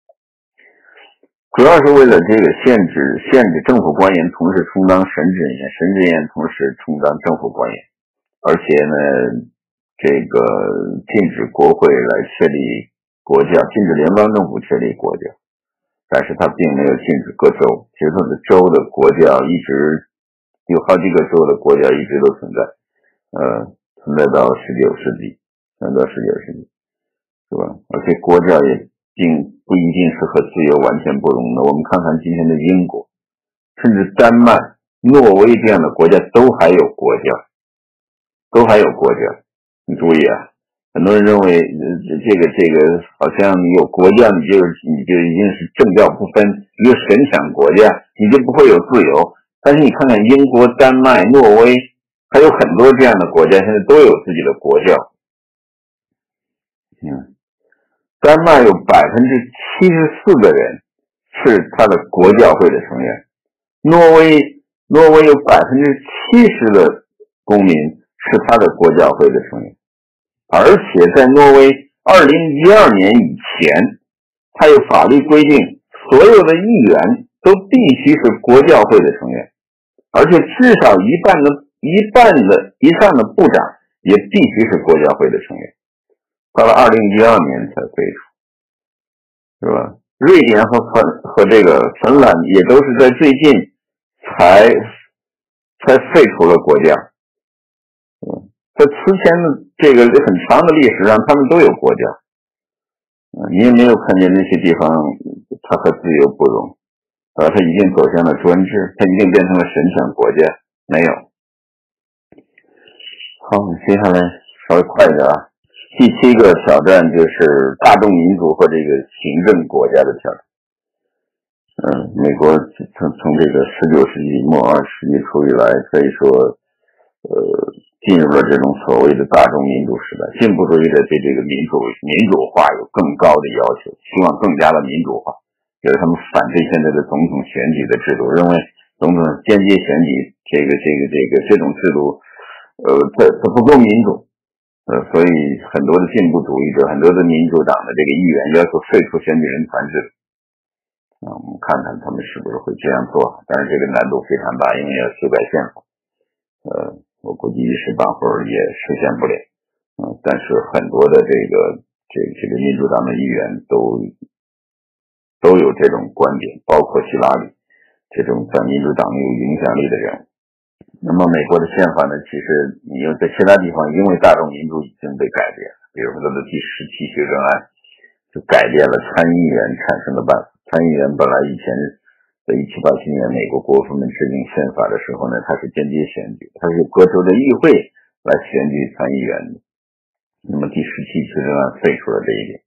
政府官员同时充当神职人员，神职人员同时充当政府官员，而且呢。这个禁止国会来确立国教，禁止联邦政府确立国教，但是他并没有禁止各州，其实他的州的国教一直有好几个州的国教一直都存在，存在到19世纪，是吧？而且国教也并不一定是和自由完全不容的。我们看看今天的英国，甚至丹麦、挪威这样的国家都还有国教。你注意啊，很多人认为这个好像你有国教你就已经是政教不分，一个神想国家你就不会有自由。但是你看看英国、丹麦、挪威，还有很多这样的国家现在都有自己的国教。丹麦有74%的人是他的国教会的成员，挪威有70%的公民是他的国教会的成员，而且在挪威2012年以前，他有法律规定，所有的议员都必须是国教会的成员，而且至少一半以上的部长也必须是国教会的成员。到了2012年才废除，是吧？瑞典和这个芬兰也都是在最近才废除了国教。在之前的这个很长的历史上，他们都有国教。你也没有看见那些地方它和自由不容，它已经走向了专制，它已经变成了神权国家，没有。好，接下来稍微快一点啊。第7个挑战就是大众民主和这个行政国家的挑战。美国从这个19世纪末20世纪初以来，可以说进入了这种所谓的大众民主时代。进步主义者对这个民主化有更高的要求，希望更加的民主化，就是他们反对现在的总统选举的制度，认为总统间接选举这种制度它不够民主。所以很多的进步主义者，很多的民主党的这个议员要求废除选举人团制。我们看看他们是不是会这样做，但是这个难度非常大，因为要修改宪法。我估计一时半会儿也实现不了。但是很多的这个民主党的议员都有这种观点，包括希拉里这种在民主党有影响力的人物。那么美国的宪法呢，其实你又在其他地方因为大众民主已经被改变了，比如说它的第17修正案就改变了参议员产生的办法。参议员本来以前在1787年美国国父们制定宪法的时候呢，它是间接选举，它是由各州的议会来选举参议员的。那么第17修正案废除了这一点，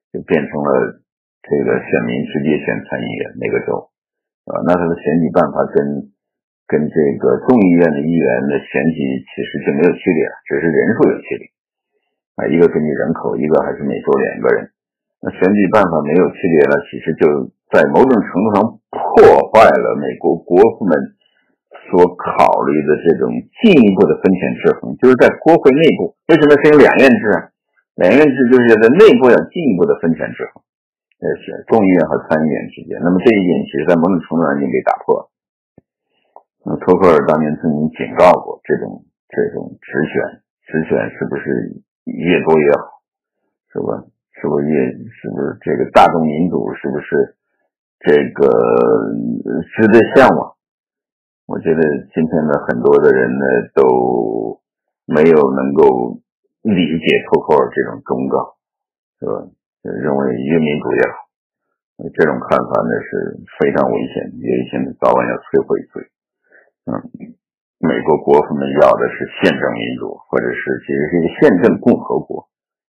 就变成了这个选民直接选参议员那个州，那他的选举办法跟这个众议院的议员的选举其实就没有区别了，只是人数有区别一个根据人口，一个还是每州2个人。那选举办法没有区别了，其实就在某种程度上破坏了美国国父们所考虑的这种进一步的分权制衡，就是在国会内部，为什么是有2院制啊？2院制就是在内部要进一步的分权制衡，是众议院和参议院之间。那么这一点其实在某种程度上已经被打破了。托克尔当年曾经警告过，这种直选是不是越多越好，是吧？是不是这个大众民主是不是这个值得向往？我觉得今天的很多的人呢都没有能够理解托克尔这种忠告，是吧？认为越民主越好，这种看法呢是非常危险，因为现在早晚要摧毁自己。美国国父们要的是宪政民主，或者是其实是一个宪政共和国，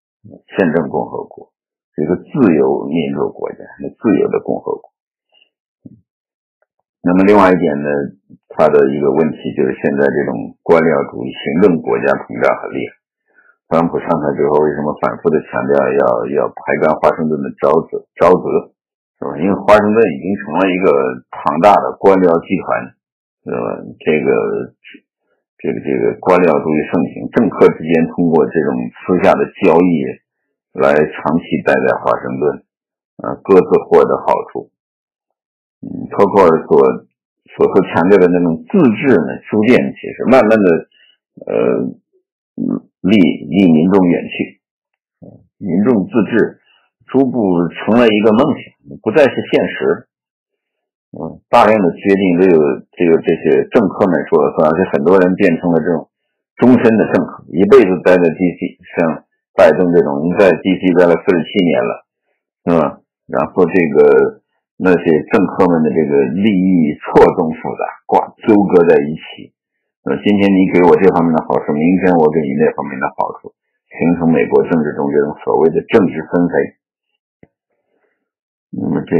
是一个自由民主国家，自由的共和国。那么另外一点呢，它的一个问题就是现在这种官僚主义行政国家膨胀很厉害。特朗普上台之后为什么反复的强调要排干华盛顿的沼泽，是吧？因为华盛顿已经成了一个庞大的官僚集团，是吧？这个官僚主义盛行，政客之间通过这种私下的交易来长期待在华盛顿，各自获得好处。托克尔所强调的那种自治呢，逐渐其实慢慢的离民众远去，民众自治逐步成了一个梦想，不再是现实。大量的决定都有这些政客们说了算，而且很多人变成了这种终身的政客，一辈子待在 DC， 像拜登这种，在 DC 待了47年了，是吧？然后那些政客们的这个利益错综复杂，纠葛在一起。今天你给我这方面的好处，明天我给你那方面的好处，形成美国政治中这种所谓的政治分肥。那么这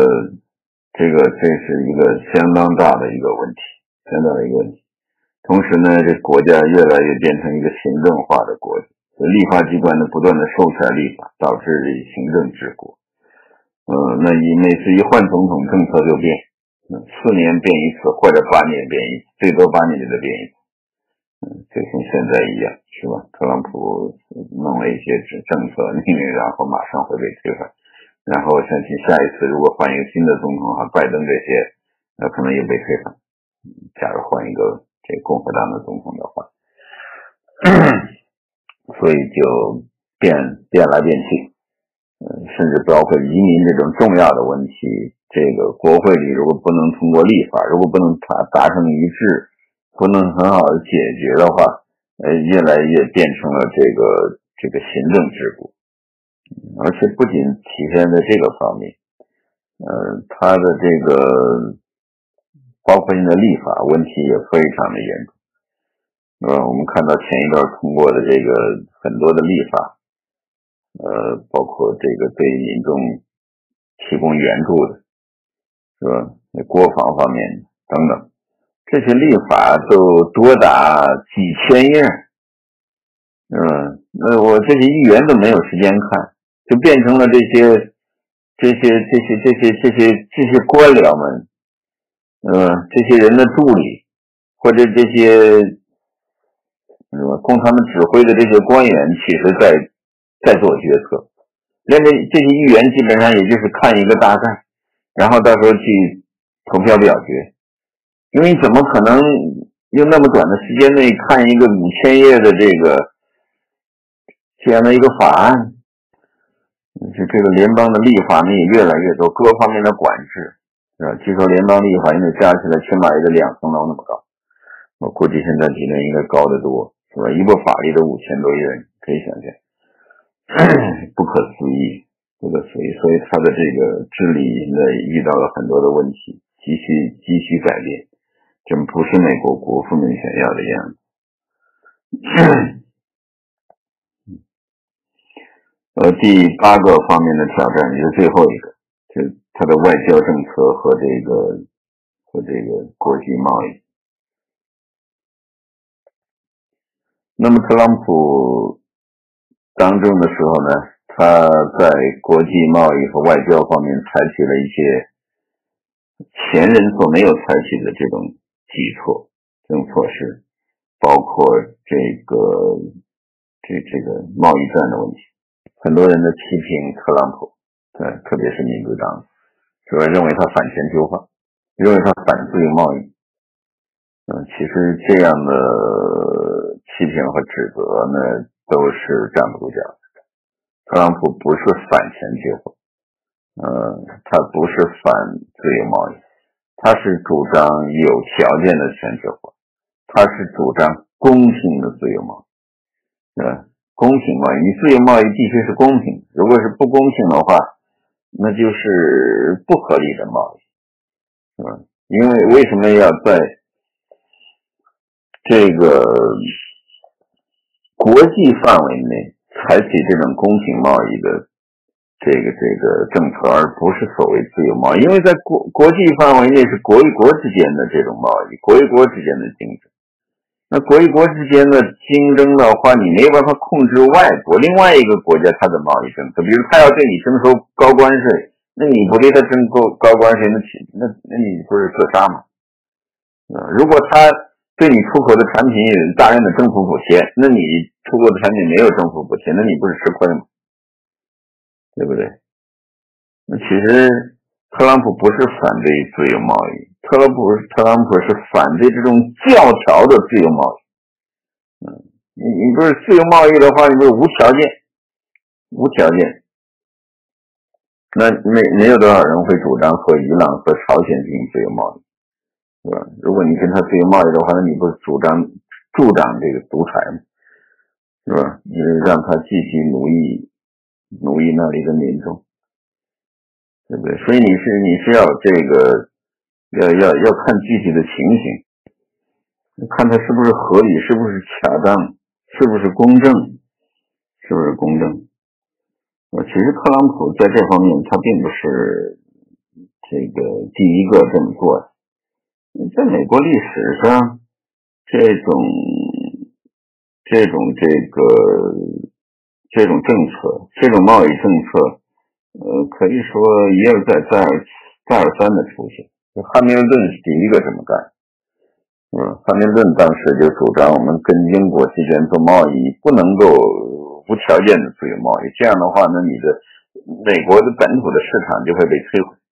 是一个相当大的一个问题。同时呢，这国家越来越变成一个行政化的国家，立法机关呢不断的授权立法，导致行政治国。那每次一换总统，政策就变，4年变一次，或者8年变一次，最多8年就得变一次。就像现在一样，是吧？特朗普弄了一些政策命令，然后马上会被推翻。然后相信下一次如果换一个新的总统拜登这些，可能又被推翻。假如换一个这共和党的总统的话，所以就变来变去，甚至包括移民这种重要的问题，这个国会里如果不能通过立法，如果不能达成一致，不能很好的解决的话，越来越变成了这个行政制度。而且不仅体现在这个方面，它的这个包括现在立法问题也非常的严重。我们看到前一段通过的这个很多的立法，包括这个对民众提供援助的，是吧？国防方面等等，这些立法都多达几千页，我这些议员都没有时间看，就变成了这些官僚们，这些人的助理或者这些供他们指挥的这些官员，其实在做决策，连这些议员基本上也就是看一个大概，然后到时候去投票表决，因为怎么可能用那么短的时间内看一个5000页的这样的一个法案？这个联邦的立法呢也越来越多，各方面的管制，是吧？据说联邦立法应该加起来起码一个2层楼那么高，我估计现在比那应该高得多，是吧？一部法律都5000多页，可以想象，不可思议。所以他的这个治理呢遇到了很多的问题，急需改变，这不是美国国父们想要的样子。 第8个方面的挑战也是最后一个，就是他的外交政策和这个国际贸易。那么特朗普当政的时候呢，他在国际贸易和外交方面采取了一些前人所没有采取的这种这种措施，包括这个贸易战的问题。很多人的批评特朗普，特别是民主党，说认为他反全球化，认为他反自由贸易。其实这样的批评和指责呢，都是站不住脚的。特朗普不是反全球化，他不是反自由贸易，他是主张有条件的全球化，他是主张公平的自由贸易，公平贸易，你自由贸易必须是公平，如果是不公平的话，那就是不合理的贸易，是吧？因为为什么要在这个国际范围内采取这种公平贸易的这个政策，而不是所谓自由贸易？因为在国际范围内是国与国之间的这种贸易，国与国之间的竞争。那国与国之间的竞争的话，你没有办法控制另外一个国家它的贸易政策，比如他要对你征收高关税，那你不对他征收高关税，那你不是自杀吗？如果他对你出口的产品有大量的政府补贴，那你出口的产品没有政府补贴，那你不是吃亏吗？对不对？那其实特朗普不是反对自由贸易，特朗普是反对这种教条的自由贸易。你不是自由贸易的话，你不是无条件，那没有多少人会主张和伊朗和朝鲜进行自由贸易，是吧？如果你跟他自由贸易的话，那你不是助长这个独裁吗？是吧？你让他继续奴役那里的民众，对不对？所以你是要这个要看具体的情形，看他是不是合理，是不是恰当，是不是公正。其实特朗普在这方面他并不是这个第一个这么做的。在美国历史上，这种政策，这种贸易政策，可以说一而再而三的出现。汉密尔顿是第一个这么干。汉密尔顿当时就主张我们跟英国之间做贸易不能够无条件的自由贸易，这样的话呢，你的美国的本土的市场就会被摧毁。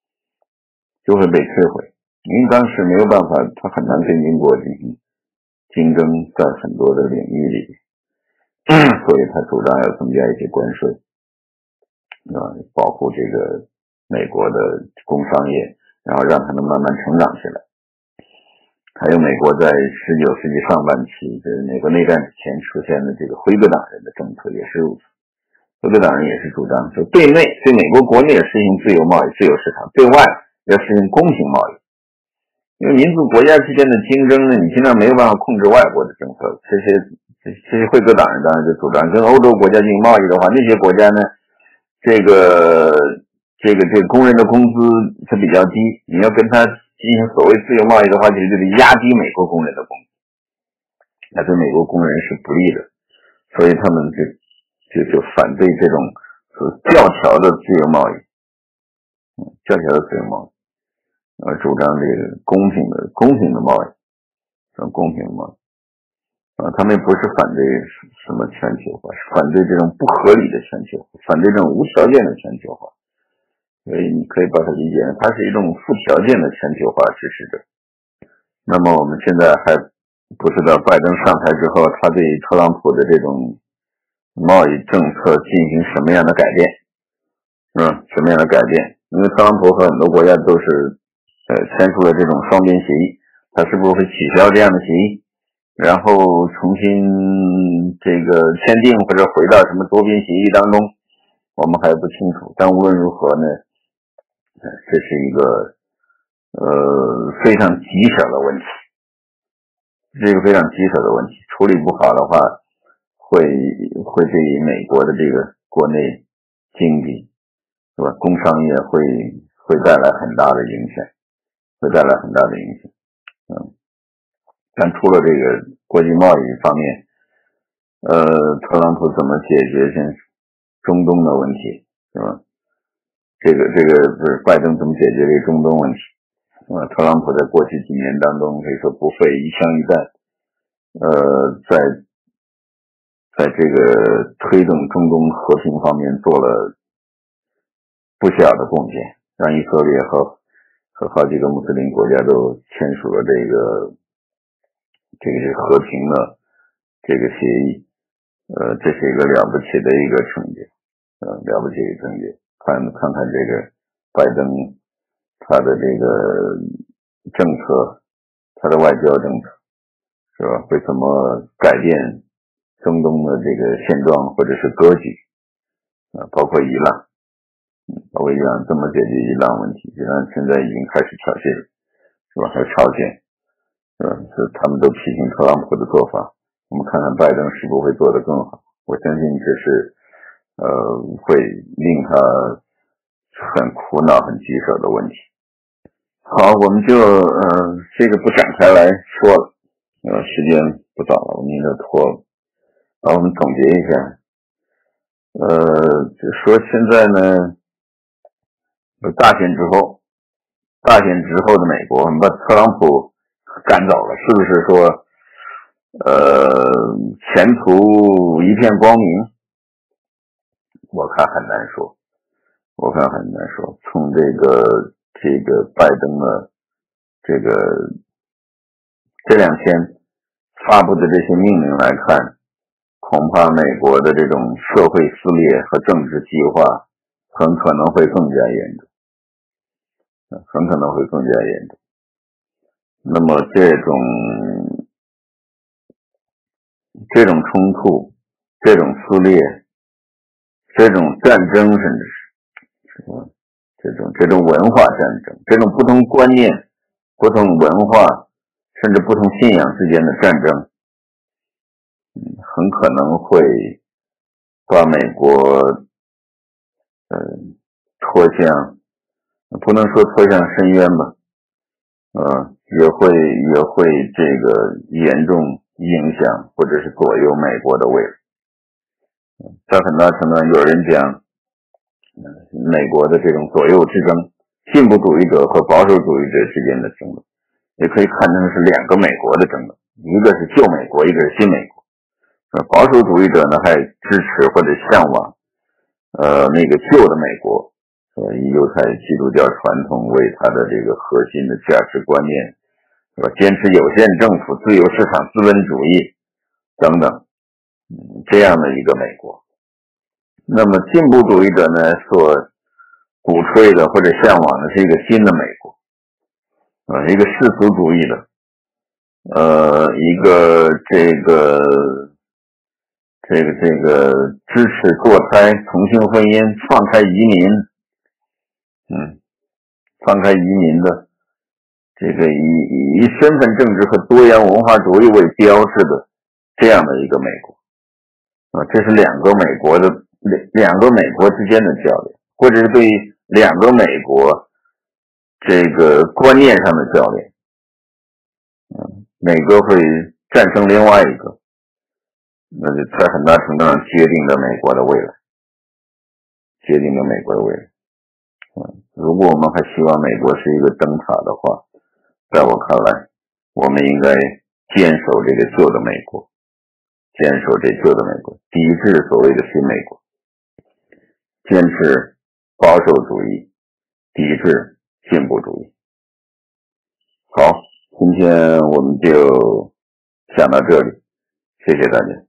因为当时没有办法，他很难跟英国进行竞争，在很多的领域里，所以他主张要增加一些关税，保护这个美国的工商业，然后让它们慢慢成长起来。还有美国在19世纪上半期，就是美国内战之前出现的这个辉格党人的政策也是如此。辉格党人也是主张说，对美国国内实行自由贸易、自由市场，对外要实行公平贸易。因为民族国家之间的竞争呢，你现在没有办法控制外国的政策。这些辉格党人当然就主张，跟欧洲国家进行贸易的话，那些国家呢，这个工人的工资它比较低，你要跟他进行所谓自由贸易的话，就得压低美国工人的工资，那对美国工人是不利的，所以他们就反对这种教条的自由贸易，主张这个公平的贸易，他们不是反对什么全球化，是反对这种不合理的全球化，反对这种无条件的全球化。所以你可以把它理解，它是一种附条件的全球化支持者。那么我们现在还不知道拜登上台之后，他对特朗普的这种贸易政策进行什么样的改变，什么样的改变？因为特朗普和很多国家都是签署了这种双边协议，他是不是会取消这样的协议，然后重新这个签订或者回到什么多边协议当中，我们还不清楚。但无论如何呢，这是一个非常棘手的问题，处理不好的话，会对于美国的这个国国内经济，是吧？工商业会带来很大的影响，但除了这个国际贸易方面，特朗普怎么解决现中东的问题，是吧？这个不是拜登怎么解决这个中东问题？特朗普在过去几年当中可以说不费一枪一弹，在这个推动中东和平方面做了不小的贡献，让以色列和好几个穆斯林国家都签署了这个和平的这个协议，这是一个了不起的一个成就，看这个拜登他的这个政策，他的外交政策，是吧？会怎么改变中东的这个现状或者是格局，包括伊朗怎么解决伊朗问题？伊朗现在已经开始挑衅，是吧？还有朝鲜，是吧？他们都批评特朗普的做法，我们看看拜登是不是会做得更好。我相信这是会令他很苦恼很棘手的问题。好，我们就这个不展开来说了，时间不早了，我们应该拖了。好，我们总结一下，就说现在呢，大选之后的美国，我们把特朗普赶走了，是不是说前途一片光明？我看很难说。从这个拜登的这两天发布的这些命令来看，恐怕美国的这种社会撕裂和政治激化很可能会更加严重。那么这种冲突，这种撕裂，这种战争，甚至是这种文化战争，这种不同观念、不同文化，甚至不同信仰之间的战争，很可能会把美国拖向，不能说拖向深渊吧，也会这个严重影响或者是左右美国的未来。在很大程度上，有人讲美国的这种左右之争，进步主义者和保守主义者之间的争论，也可以看成是两个美国的争论，一个是旧美国，一个是新美国。保守主义者呢还支持或者向往那个旧的美国，以犹太基督教传统为它的这个核心的价值观念，是吧？坚持有限政府、自由市场、资本主义等等，这样的一个美国。那么进步主义者呢所鼓吹的或者向往的是一个新的美国，一个世俗主义的，一个支持堕胎、同性婚姻、放开移民的这个以身份政治和多元文化主义为标志的这样的一个美国，这是两个美国之间的较量，或者是对两个美国这个观念上的较量，哪个会战胜另外一个，那就在很大程度上决定了美国的未来。如果我们还希望美国是一个灯塔的话，在我看来，我们应该坚守这个旧的美国，抵制所谓的新美国，坚持保守主义，抵制进步主义。好，今天我们就讲到这里，谢谢大家。